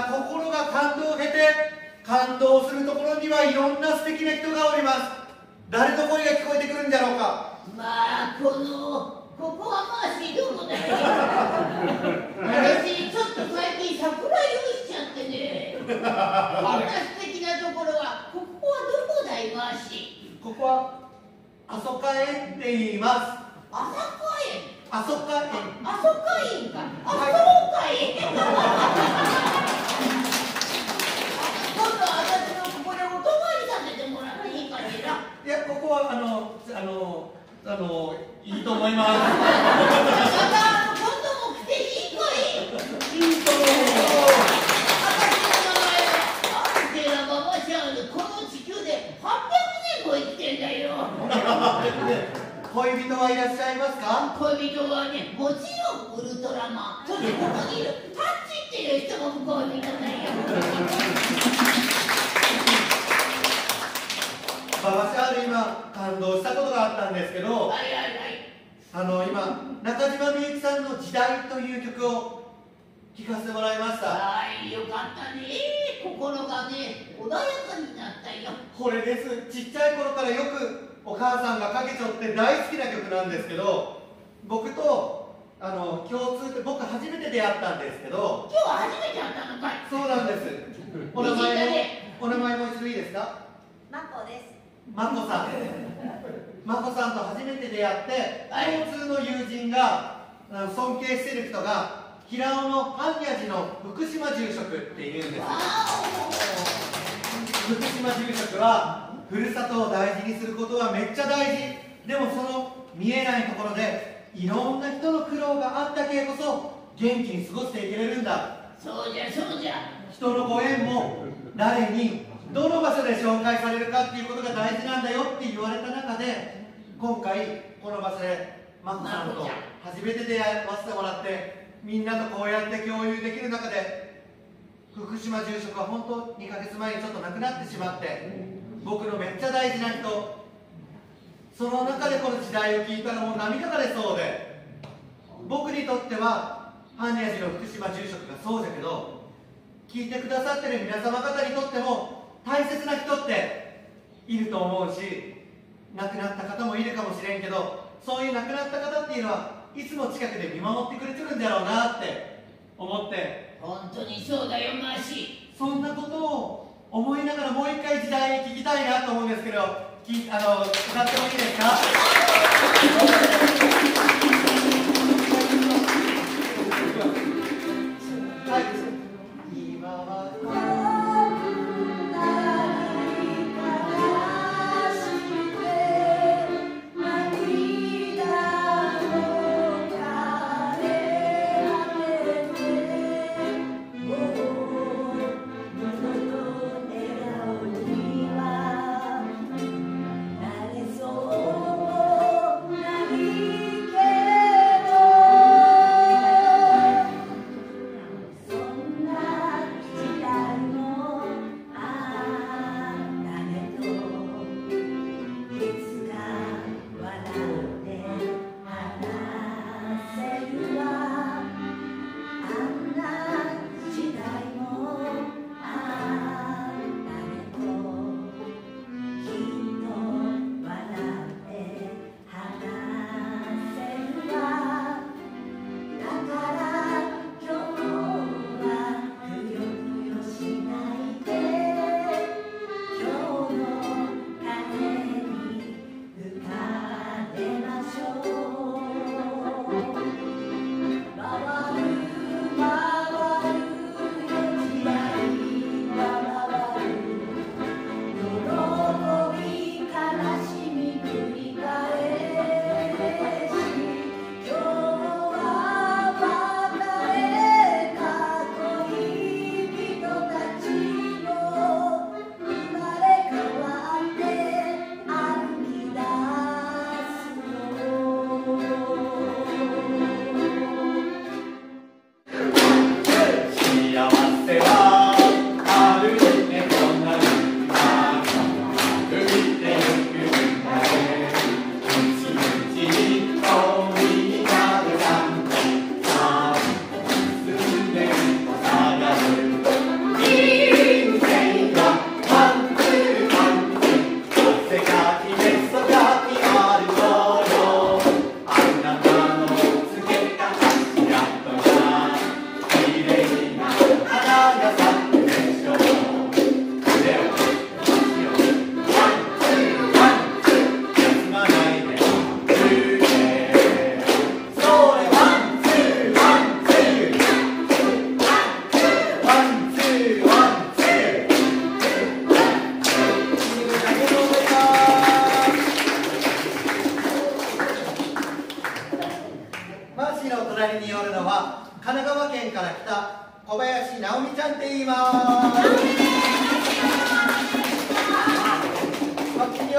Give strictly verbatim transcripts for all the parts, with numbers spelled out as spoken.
な心が感動を経て、感動するところにはいろんな素敵な人がおります。誰の声が聞こえてくるんじゃろうか。 まあこのここはまあしどうもだよ。私ちょっと最近桜用意しちゃってね。こんな素敵なところはここはどこだいまし。 ここはあそか園って言います。 あそこ園。 あそか園。 あそか園か。あそうか園。今度は私のここでお泊まりさせてもらっていいかしら。 いや、ここはあのあのあのいいと思います。 また今度も来ていいかい。 いいと思う。 私の名前はアンテラママちゃん。この地球ではっぴゃくねんも生きてんだよ。 恋人はいらっしゃいますか？ 恋人はね、もちろんウルトラマン。そしてここにいるタッチっていう人も恋人だよ。 馬場シャール、今感動したことがあったんですけど、 はいはいはい。 あの今中島みゆきさんの「時代」という曲を聴かせてもらいました。 はい、よかったね。心がね、穏やかになったよ。 これです。ちっちゃい頃からよくお母さんがかけちょって大好きな曲なんですけど、僕とあの共通って、僕初めて出会ったんですけど。 今日は初めて会ったのかい。 そうなんです。お名前もお名前も一度いいですか？ マコです。 マコさん。マコさんと初めて出会って、 はい、 共通の友人が尊敬している人が平尾の般若寺の福島住職っていうんです。福島住職はふるさとを大事にすることはめっちゃ大事。でもその見えないところでいろんな人の苦労があったけこそ元気に過ごしていけれるんだ。 そうじゃそうじゃ。 人のご縁も誰にどの場所で紹介されるかっていうことが大事なんだよって言われた中で、今回この場所でマコさんと初めて出会わせてもらって、みんなとこうやって共有できる中で、福島住職は本当にかげつまえにちょっと亡くなってしまって、僕のめっちゃ大事な人、その中でこの時代を聞いたらもう涙が出そうで、僕にとっては般若寺の福島住職がそうだけど、聞いてくださってる皆様方にとっても大切な人っていると思うし、亡くなった方もいるかもしれんけど、そういう亡くなった方っていうのはいつも近くで見守ってくれてるんだろうなって思って、 本当にそうだよマーシー。そんなことを思いながらもう一回時代に聞きたいなと思うんですけど、きあの歌ってもいいですか？はい。今は 「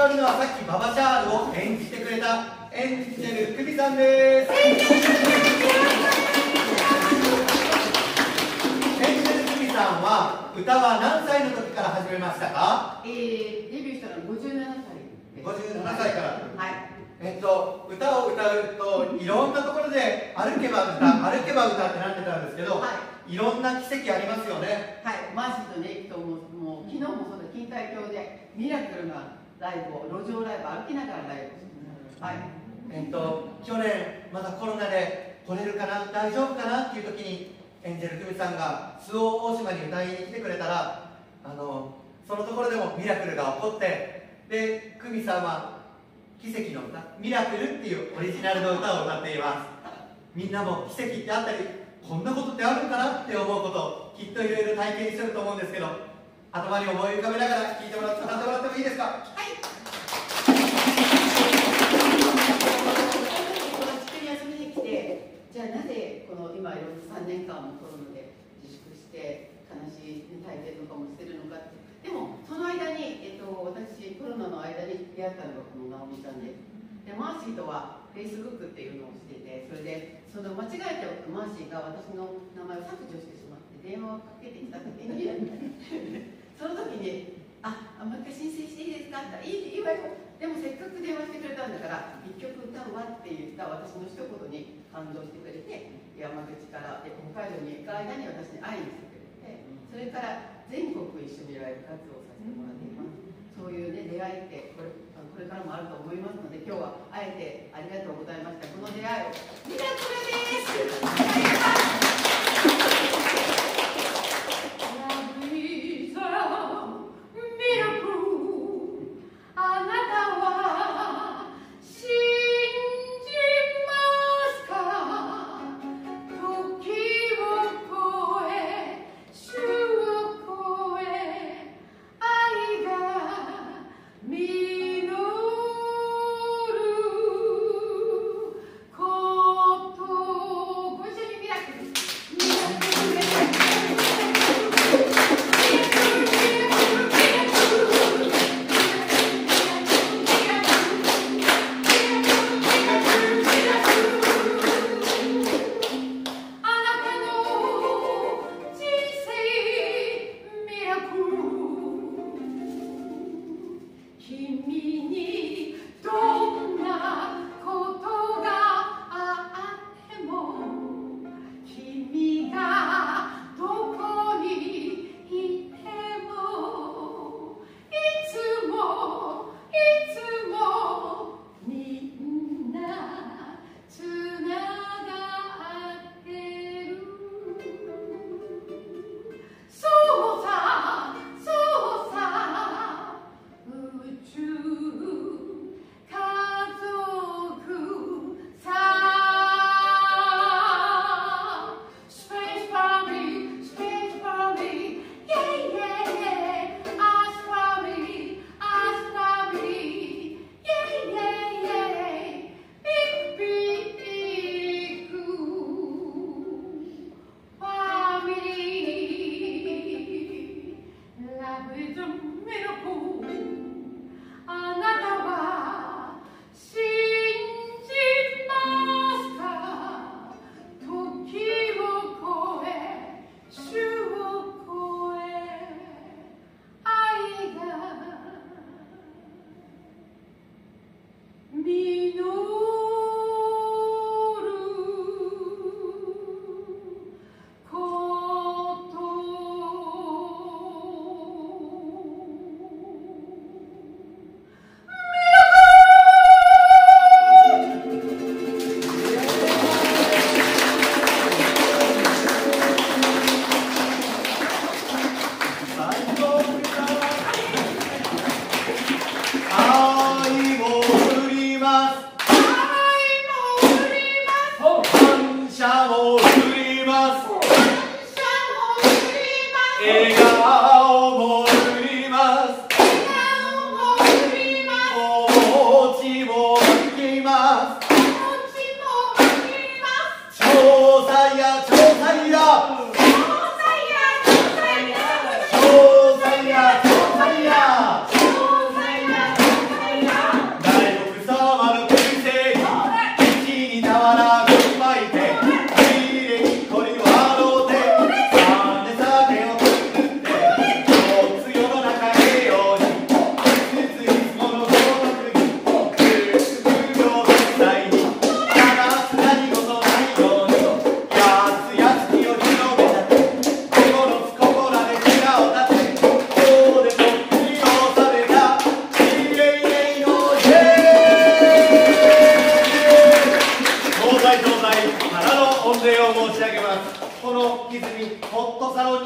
わるのはさっきババシャールを演じてくれたエンジェルクミさんです。エンジェルクミさんは歌は何歳の時から始めましたか？ えー、デビューしたのはごじゅうななさいです。 ごじゅうななさいから。 はい。 えっと、歌を歌うといろんなところで歩けば歌、歩けば歌ってなってたんですけど、はい、いろんな奇跡ありますよね。はい、 マーシーとね、行くともう、もう昨日もそうだ、錦帯橋でミラクルなライブを、路上ライブ、歩きながらライブをしてます。はい。 えっと、去年、まだコロナで来れるかな、大丈夫かなっていう時に、エンジェルクミさんが周防大島に歌いに来てくれたら、あの、そのところでもミラクルが起こって、で、クミさんは、奇跡の歌、ミラクルっていうオリジナルの歌を歌っています。みんなも奇跡ってあったり、こんなことってあるんかなって思うこと、きっといろいろ体験してると思うんですけど、頭に思い浮かべながら聴いてもらって、歌ってもらってもいいですか？はい。 この地区に遊びに来て、じゃあなぜこの今いろいろさんねんかんもコロナで自粛して悲しい体験とかもしてるのかって。でもその間に、えっと、私コロナの間に出会ったのがこの直美ちゃんです。でマーシーとはフェイスブックっていうのをしてて、それでその間違えてマーシーが私の名前を削除してしまって電話をかけてきた時にその時に「あ、もう一回申請していいですか?」って言ったら「いい、いいわよ。でもせっかく電話してくれたんだから一曲歌うわ」って言った私の一言に感動してくれて、山口から北海道に行く間に私に会いに来てくれて、それから全国一緒にライブ活動させてもらっています。そういうね、出会いってこれ、これからもあると思いますので、今日はあえてありがとうございました。この出会いをミラクルです。ありがと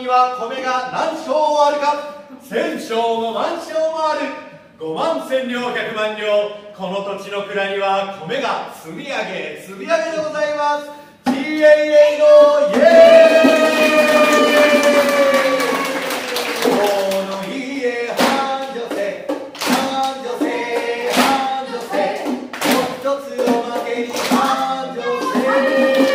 は米が何升あるか。千升も万升もある。五万千両百万両。この土地の蔵には米が積み上げ積み上げでございます。 ティーエーエー のイエーイ。この家繁盛せ繁盛せ繁盛せ。もう一つおまけに繁盛せ。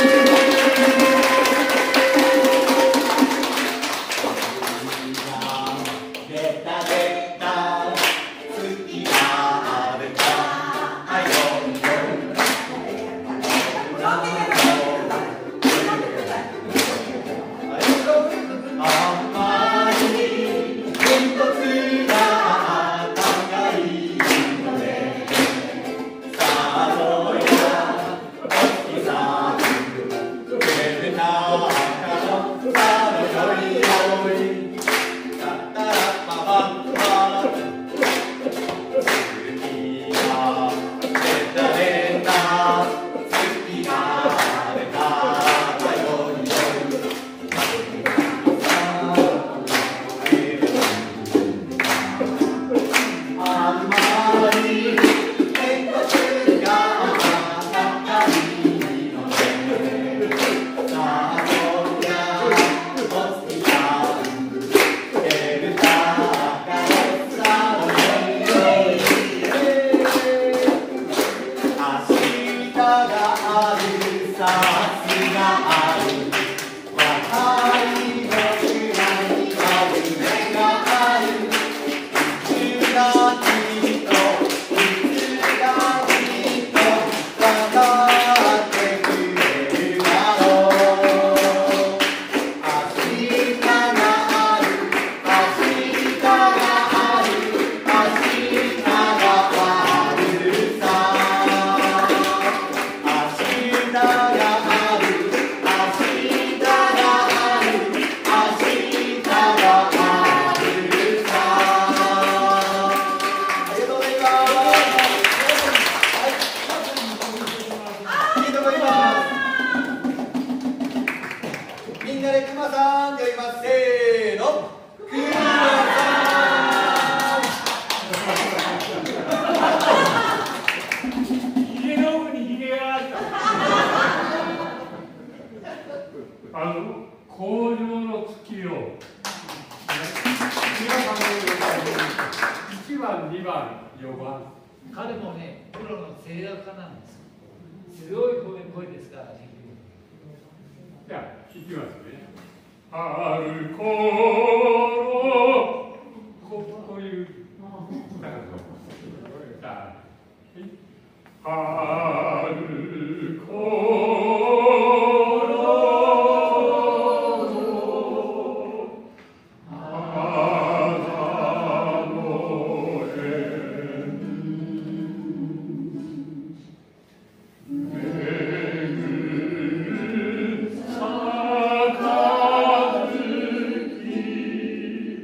「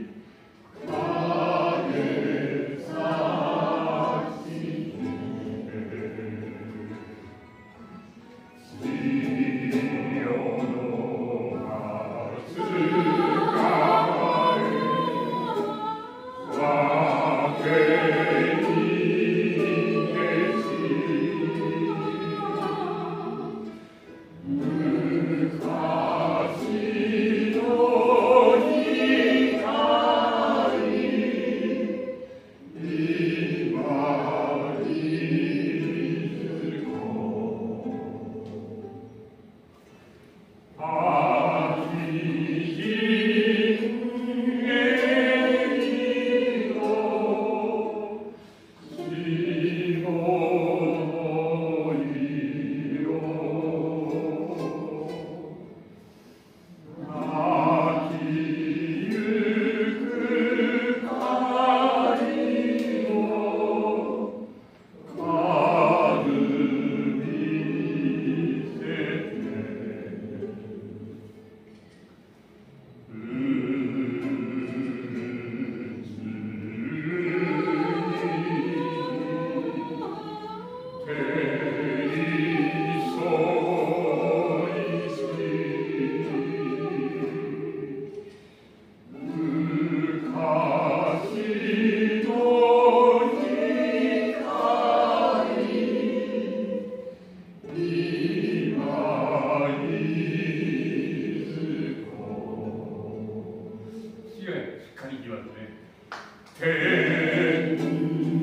次はですね、天井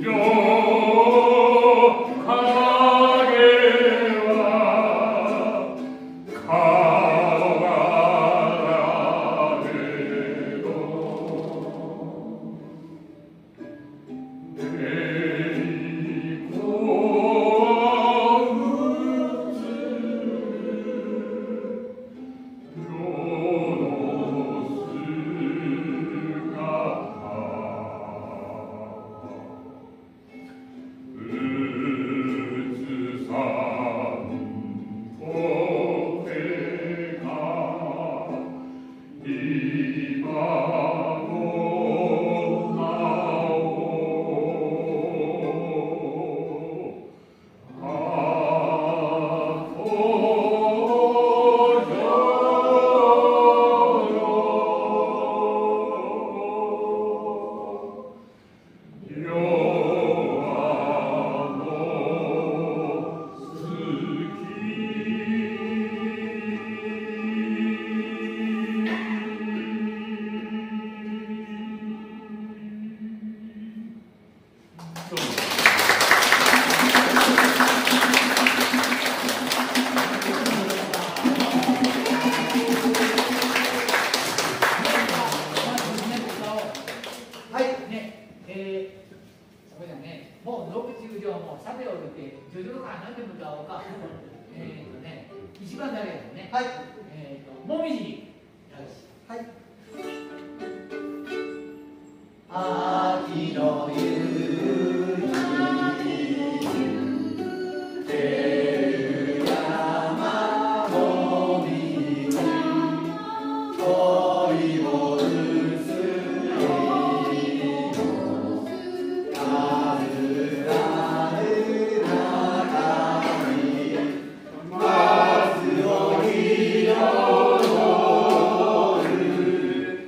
影は変わられど栄光を映る世の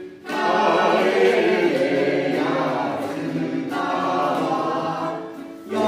よ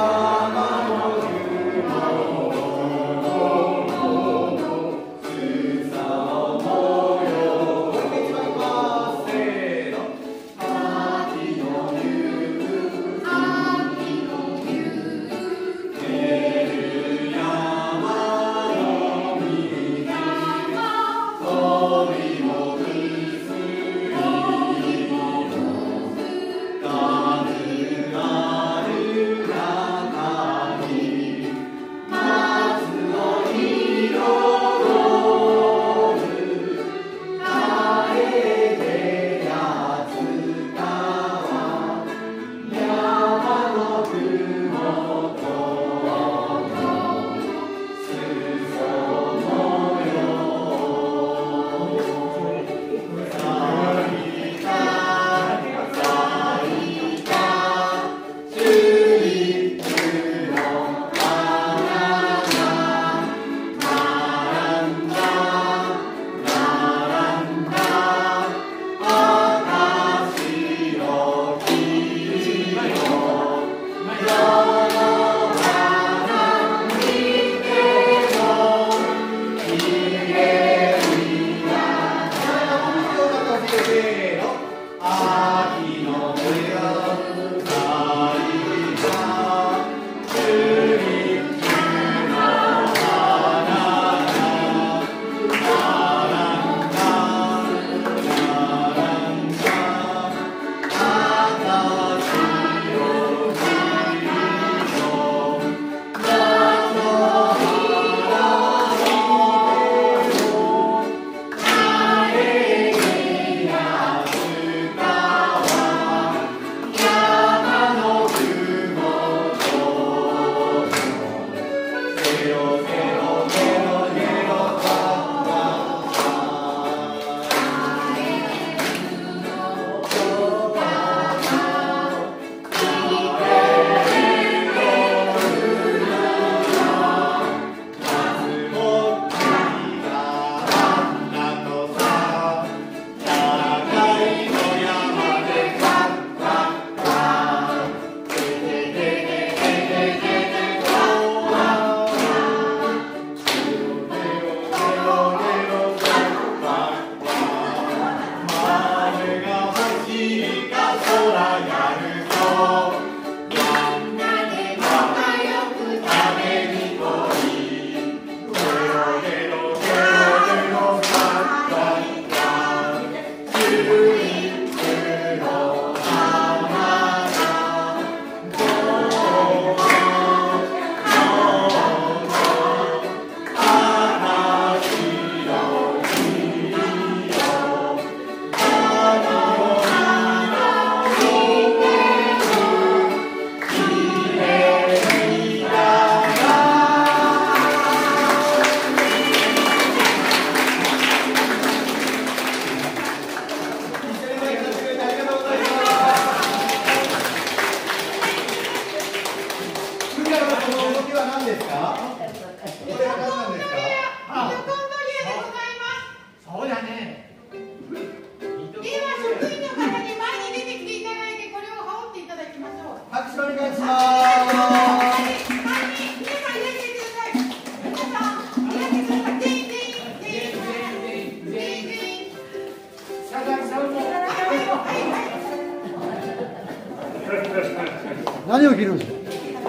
何を着るんですか。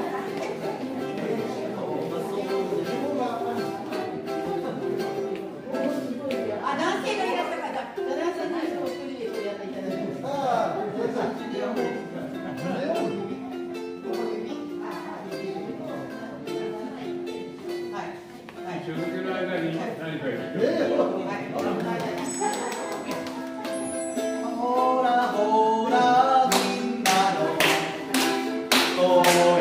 あ、男性がいらっしゃった方、男性の人を一人でこうやっていただきます。ああ、 続ける間に何か言ってほらほらみんなの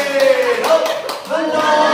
ーの万歳